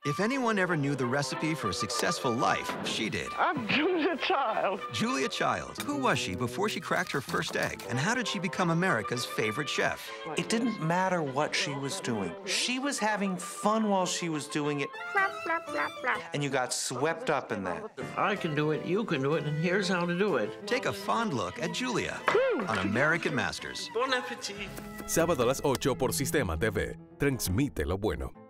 If anyone ever knew the recipe for a successful life, she did. I'm Julia Child. Julia Child. Who was she before she cracked her first egg? And how did she become America's favorite chef? It didn't matter what she was doing. She was having fun while she was doing it. And you got swept up in that. I can do it, you can do it, and here's how to do it. Take a fond look at Julia on American Masters. Bon appétit. Sábado a las 8 por Sistema TV. Transmite lo bueno.